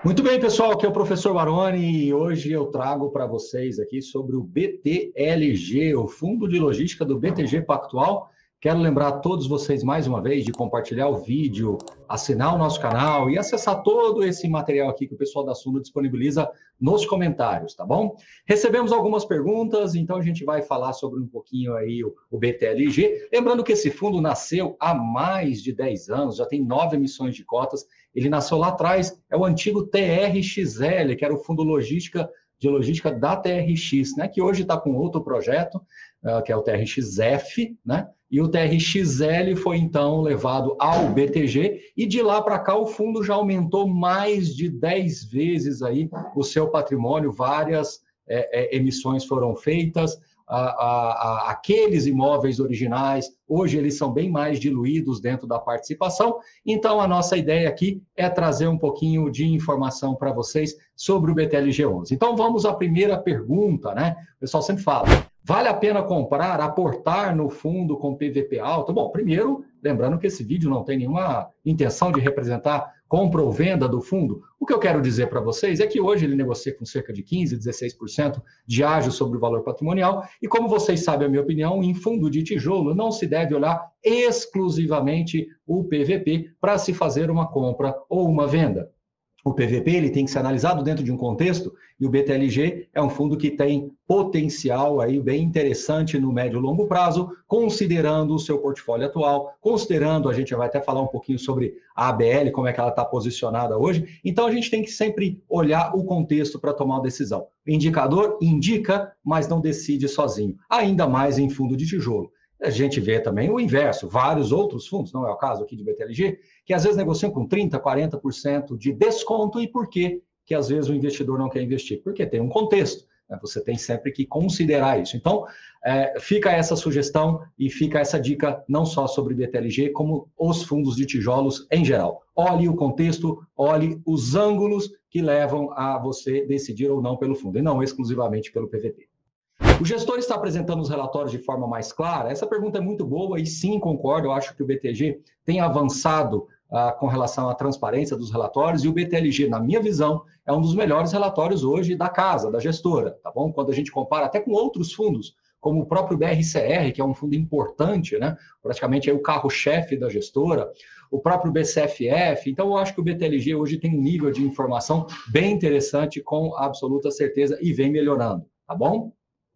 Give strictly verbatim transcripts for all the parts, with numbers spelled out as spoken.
Muito bem, pessoal, aqui é o professor Baroni e hoje eu trago para vocês aqui sobre o B T L G, o Fundo de Logística do B T G Pactual. Quero lembrar a todos vocês mais uma vez de compartilhar o vídeo, assinar o nosso canal e acessar todo esse material aqui que o pessoal da Suno disponibiliza nos comentários, tá bom? Recebemos algumas perguntas, então a gente vai falar sobre um pouquinho aí o, o B T L G. Lembrando que esse fundo nasceu há mais de dez anos, já tem nove emissões de cotas. Ele nasceu lá atrás, é o antigo T R X L, que era o Fundo Logística, de Logística da T R X, né, que hoje está com outro projeto, uh, que é o T R X F, né, e o T R X L foi então levado ao B T G, e de lá para cá o fundo já aumentou mais de dez vezes aí o seu patrimônio, várias é, é, emissões foram feitas. A, a, a, aqueles imóveis originais, hoje eles são bem mais diluídos dentro da participação, então a nossa ideia aqui é trazer um pouquinho de informação para vocês sobre o B T L G onze. Então vamos à primeira pergunta, né? O pessoal sempre fala, vale a pena comprar, aportar no fundo com P V P alto? Bom, primeiro, lembrando que esse vídeo não tem nenhuma intenção de representar compra ou venda do fundo. O que eu quero dizer para vocês é que hoje ele negocia com cerca de quinze, dezesseis por cento de ágio sobre o valor patrimonial, e como vocês sabem a minha opinião, em fundo de tijolo não se deve olhar exclusivamente o P V P para se fazer uma compra ou uma venda. O P V P ele tem que ser analisado dentro de um contexto, e o B T L G é um fundo que tem potencial aí bem interessante no médio e longo prazo, considerando o seu portfólio atual, considerando, a gente vai até falar um pouquinho sobre a A B L, como é que ela está posicionada hoje. Então a gente tem que sempre olhar o contexto para tomar uma decisão. O indicador indica, mas não decide sozinho, ainda mais em fundo de tijolo. A gente vê também o inverso, vários outros fundos, não é o caso aqui de B T L G, que às vezes negociam com trinta por cento, quarenta por cento de desconto. E por quê que às vezes o investidor não quer investir? Porque tem um contexto, né? Você tem sempre que considerar isso. Então, é, fica essa sugestão e fica essa dica não só sobre B T L G, como os fundos de tijolos em geral. Olhe o contexto, olhe os ângulos que levam a você decidir ou não pelo fundo, e não exclusivamente pelo P V P. O gestor está apresentando os relatórios de forma mais clara? Essa pergunta é muito boa e sim, concordo. Eu acho que o B T G tem avançado ah, com relação à transparência dos relatórios, e o B T L G, na minha visão, é um dos melhores relatórios hoje da casa, da gestora, tá bom? Quando a gente compara até com outros fundos, como o próprio B R C R, que é um fundo importante, né? Praticamente é o carro-chefe da gestora, o próprio B C F F. Então, eu acho que o B T L G hoje tem um nível de informação bem interessante, com absoluta certeza, e vem melhorando, tá bom?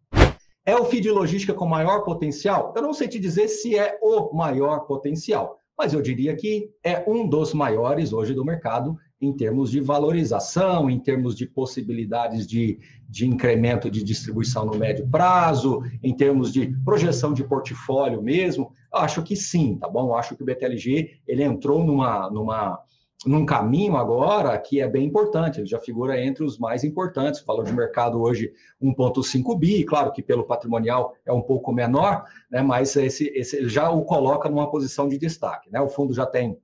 É o F I I de logística com maior potencial? Eu não sei te dizer se é o maior potencial, mas eu diria que é um dos maiores hoje do mercado em termos de valorização, em termos de possibilidades de, de incremento de distribuição no médio prazo, em termos de projeção de portfólio mesmo. Eu acho que sim, tá bom? Eu acho que o B T L G ele entrou numa... numa num caminho agora que é bem importante, ele já figura entre os mais importantes, o valor de mercado hoje um vírgula cinco bi, claro que pelo patrimonial é um pouco menor, né, mas esse, esse já o coloca numa posição de destaque, né? O fundo já tem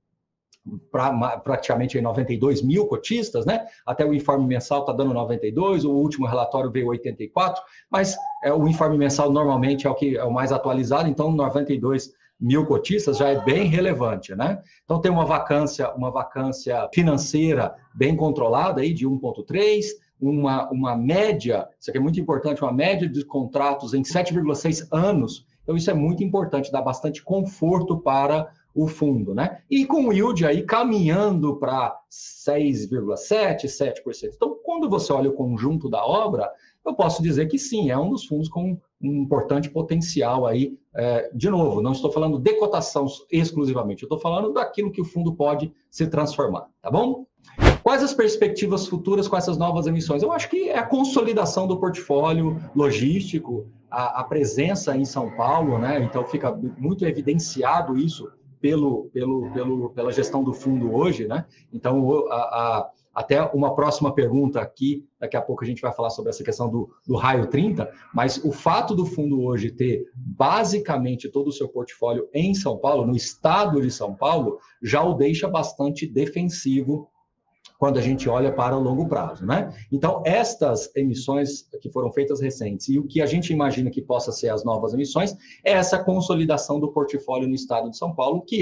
pra, praticamente noventa e dois mil cotistas, né? Até o informe mensal está dando noventa e dois, o último relatório veio oitenta e quatro, mas é, o informe mensal normalmente é o que é o mais atualizado, então noventa e dois mil cotistas já é bem relevante, né? Então tem uma vacância, uma vacância financeira bem controlada aí de um vírgula três, uma, uma média, isso aqui é muito importante, uma média de contratos em sete vírgula seis anos. Então isso é muito importante, dá bastante conforto para o fundo, né? E com o yield aí caminhando para seis vírgula sete, sete por cento. Então, quando você olha o conjunto da obra, eu posso dizer que sim, é um dos fundos com um importante potencial aí. É, de novo, não estou falando de cotação exclusivamente, eu estou falando daquilo que o fundo pode se transformar, tá bom? Quais as perspectivas futuras com essas novas emissões? Eu acho que é a consolidação do portfólio logístico, a, a presença em São Paulo, né? Então fica muito evidenciado isso pelo, pelo, pelo, pela gestão do fundo hoje, né? Então, a, a até uma próxima pergunta aqui, daqui a pouco a gente vai falar sobre essa questão do, do raio trinta, mas o fato do fundo hoje ter basicamente todo o seu portfólio em São Paulo, no estado de São Paulo, já o deixa bastante defensivo quando a gente olha para o longo prazo, né? Então, estas emissões que foram feitas recentes e o que a gente imagina que possa ser as novas emissões é essa consolidação do portfólio no estado de São Paulo, que é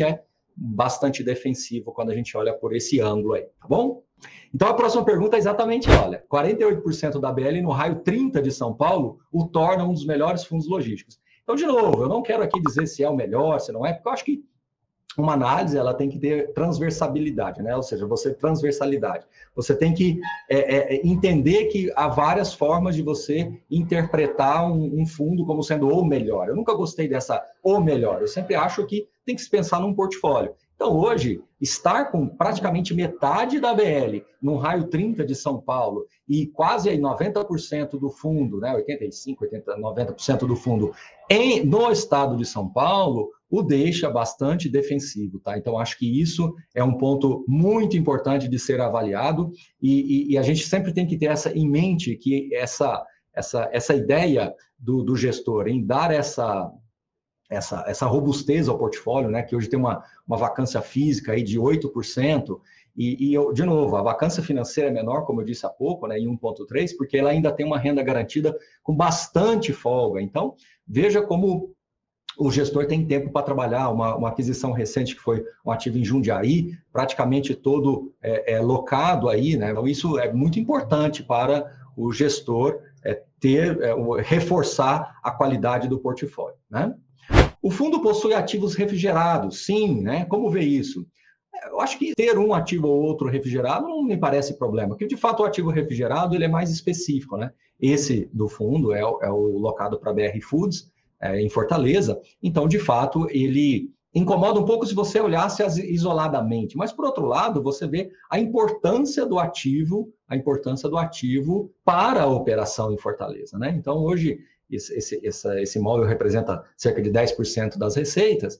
bastante defensivo quando a gente olha por esse ângulo aí, tá bom? Então a próxima pergunta é exatamente, olha, quarenta e oito por cento da B L no raio trinta de São Paulo o torna um dos melhores fundos logísticos. Então, de novo, eu não quero aqui dizer se é o melhor, se não é, porque eu acho que uma análise ela tem que ter transversalidade, né? Ou seja, você transversalidade. Você tem que é, é, entender que há várias formas de você interpretar um, um fundo como sendo o melhor. Eu nunca gostei dessa o melhor. Eu sempre acho que tem que se pensar num portfólio. Então, hoje, estar com praticamente metade da B L no raio trinta de São Paulo e quase aí noventa por cento do fundo, né, oitenta e cinco, oitenta, noventa por cento do fundo em, no estado de São Paulo, o deixa bastante defensivo, tá? Então, acho que isso é um ponto muito importante de ser avaliado e, e, e a gente sempre tem que ter essa em mente, que essa, essa, essa ideia do, do gestor em dar essa... Essa, essa robustez ao portfólio, né, que hoje tem uma, uma vacância física aí de oito por cento, e, e eu, de novo, a vacância financeira é menor, como eu disse há pouco, né, em um vírgula três, porque ela ainda tem uma renda garantida com bastante folga. Então, veja como o gestor tem tempo para trabalhar. Uma, uma aquisição recente que foi um ativo em Jundiaí, praticamente todo é, é, locado aí, né, então isso é muito importante para o gestor é, ter, é, reforçar a qualidade do portfólio, né? O fundo possui ativos refrigerados, sim, né? Como ver isso? Eu acho que ter um ativo ou outro refrigerado não me parece problema, porque de fato o ativo refrigerado ele é mais específico, né? Esse do fundo é, é o locado para a B R Foods, é, em Fortaleza, então de fato ele incomoda um pouco se você olhasse isoladamente, mas por outro lado você vê a importância do ativo, a importância do ativo para a operação em Fortaleza, né? Então hoje Esse, esse, esse, esse imóvel representa cerca de dez por cento das receitas,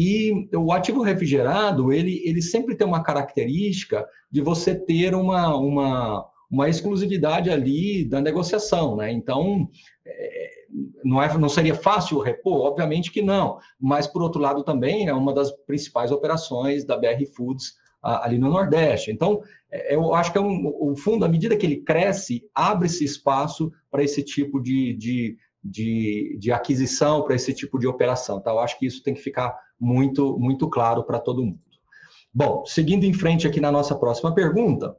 e o ativo refrigerado, ele, ele sempre tem uma característica de você ter uma, uma, uma exclusividade ali da negociação, né? Então, é, não, é, não seria fácil repor? Obviamente que não, mas, por outro lado, também é uma das principais operações da B R Foods ali no Nordeste. Então, eu acho que é um, o fundo, à medida que ele cresce, abre-se espaço para esse tipo de... de De, de aquisição, para esse tipo de operação, tá? Eu acho que isso tem que ficar muito, muito claro para todo mundo. Bom, seguindo em frente aqui na nossa próxima pergunta,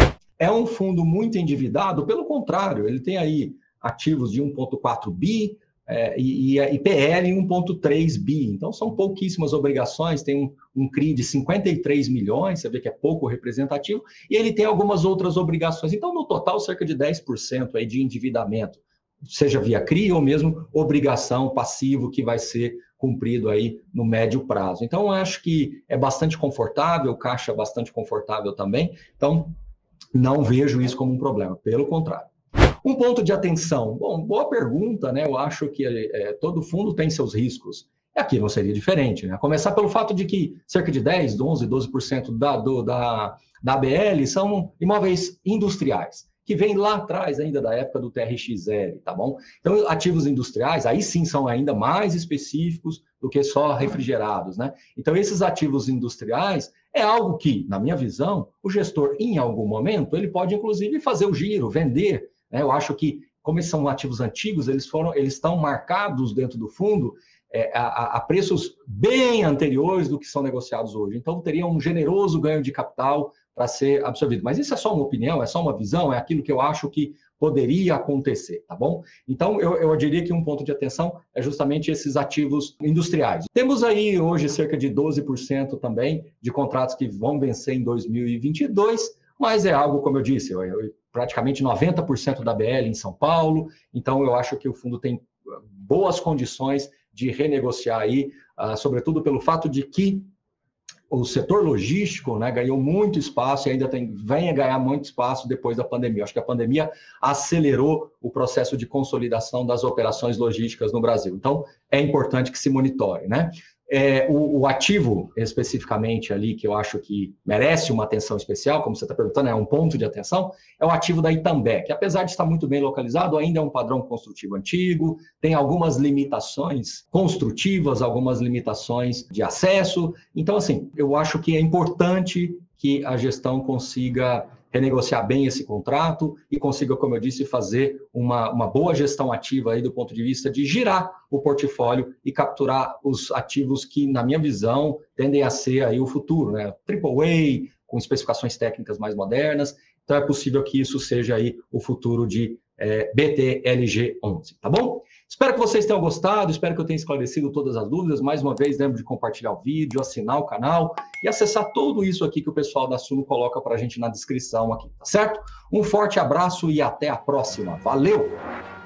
é um fundo muito endividado? Pelo contrário, ele tem aí ativos de um vírgula quatro bi é, e, e P L em um vírgula três bi, então são pouquíssimas obrigações, tem um, um C R I de cinquenta e três milhões, você vê que é pouco representativo, e ele tem algumas outras obrigações, então no total cerca de dez por cento aí de endividamento, seja via C R I ou mesmo obrigação passivo que vai ser cumprido aí no médio prazo. Então, eu acho que é bastante confortável, o caixa é bastante confortável também, então não vejo isso como um problema, pelo contrário. Um ponto de atenção, bom, boa pergunta, né? Eu acho que é, todo fundo tem seus riscos, e aqui não seria diferente, né? Começar pelo fato de que cerca de dez, onze, doze por cento da, do, da, da A B L são imóveis industriais, que vem lá atrás ainda da época do T R X L, tá bom? Então, ativos industriais, aí sim são ainda mais específicos do que só refrigerados, né? Então, esses ativos industriais é algo que, na minha visão, o gestor, em algum momento, ele pode, inclusive, fazer o giro, vender, né? Eu acho que, como eles são ativos antigos, eles, foram, eles estão marcados dentro do fundo é, a, a preços bem anteriores do que são negociados hoje. Então, teria um generoso ganho de capital para ser absorvido. Mas isso é só uma opinião, é só uma visão, é aquilo que eu acho que poderia acontecer, tá bom? Então, eu, eu diria que um ponto de atenção é justamente esses ativos industriais. Temos aí hoje cerca de doze por cento também de contratos que vão vencer em dois mil e vinte e dois, mas é algo, como eu disse, eu, eu, praticamente noventa por cento da B L em São Paulo, então eu acho que o fundo tem boas condições de renegociar aí, uh, sobretudo pelo fato de que o setor logístico, né, ganhou muito espaço e ainda tem, vem a ganhar muito espaço depois da pandemia. Acho que a pandemia acelerou o processo de consolidação das operações logísticas no Brasil. Então, é importante que se monitore, né? É, o, o ativo, especificamente ali, que eu acho que merece uma atenção especial, como você está perguntando, é um ponto de atenção, é o ativo da Itambé, que apesar de estar muito bem localizado, ainda é um padrão construtivo antigo, tem algumas limitações construtivas, algumas limitações de acesso. Então, assim, eu acho que é importante que a gestão consiga renegociar bem esse contrato e consiga, como eu disse, fazer uma, uma boa gestão ativa aí do ponto de vista de girar o portfólio e capturar os ativos que, na minha visão, tendem a ser aí o futuro, né? Triple A, com especificações técnicas mais modernas. Então, é possível que isso seja aí o futuro de é, B T L G onze, tá bom? Espero que vocês tenham gostado, espero que eu tenha esclarecido todas as dúvidas. Mais uma vez, lembro de compartilhar o vídeo, assinar o canal e acessar tudo isso aqui que o pessoal da Suno coloca para a gente na descrição aqui, tá certo? Um forte abraço e até a próxima. Valeu!